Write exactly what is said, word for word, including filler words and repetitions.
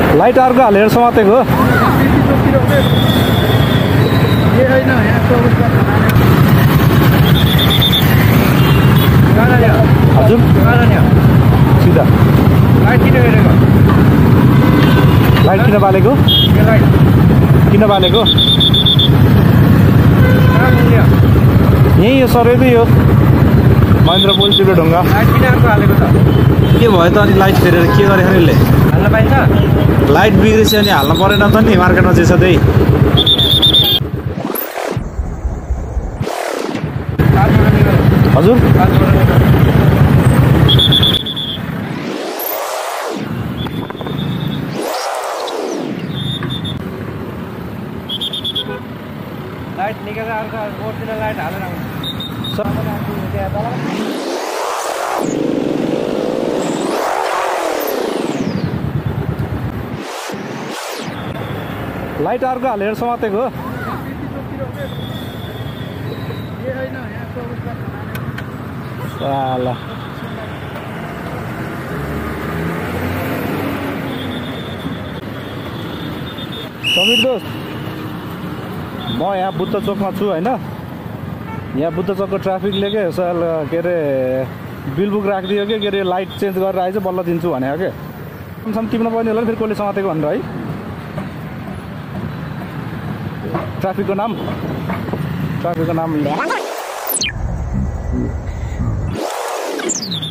Light अर्को हालेर समातेको हो। हजुर सिधा लाइट किन गरेको? लाइट किन बालेको? किन बालेको? यहीँ यो सरेदै हो महेन्द्र पोल चिप्लो ढुङ्गा। लाइट किन अर्को हालेको त? के भयो त अनि लाइट फेरेर के गरे यसले? हाल्न पाइन्छ? लाइट बिग्रेपछि अनि हाल्नु परेन त नि मार्केटमा चाहिँ सधैँ। हजुर लाइट निकालेर अर्को ओरिजिनल लाइट हालेर आउनु। लाइट अर्को हालेर समातेको हो। साला समीर दोस्त, म यहाँ बुद्ध चोकमा छु होइन। यहाँ बुद्ध चोकको ट्राफिकले के साल के अरे बिल बुक राखिदियो कि के अरे लाइट चेन्ज गरेर आएछ बल्ल दिन्छु भनेको के कमसम टिप्न पर्ने होला फेरि कसले समातेको भनेर है। ट्राफिकको नाम ट्राफिकको नाम